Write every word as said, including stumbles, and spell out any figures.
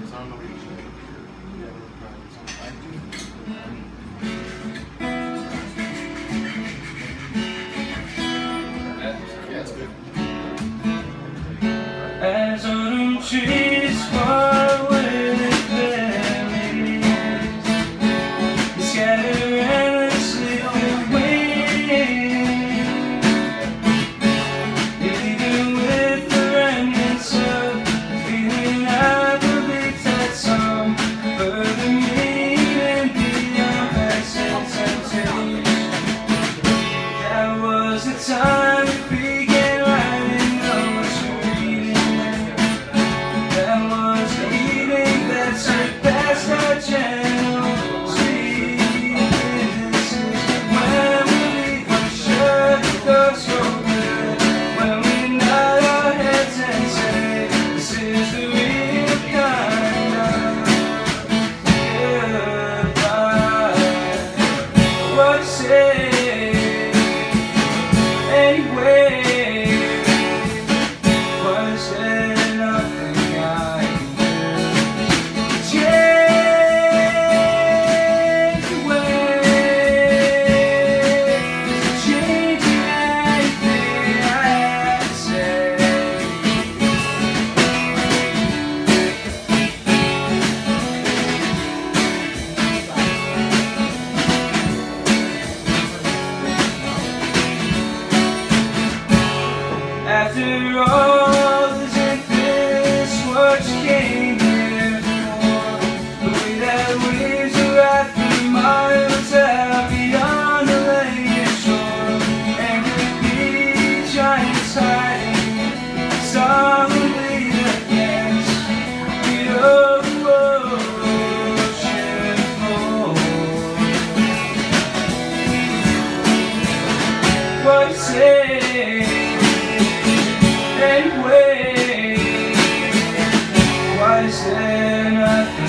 As autumn trees fall with berries, they scatter endlessly away, leaving with the remnants of the feeling I believe that some further meaning beyond past temptation. That was the time we began writing those reading. That was the evening that took past our gentle sweet witnesses. When we leave, we shut the door so good. When we nod our heads and say, this is the real kind of goodbye. What say? Anyway, was there nothing I could change the ways, changing anything I had to say? After all, isn't this what you came here for? The way that waves are right through miles out beyond the lake shore, and the beach giants hiding solemnly against the ocean floor. What say? Anyway, why is there nothing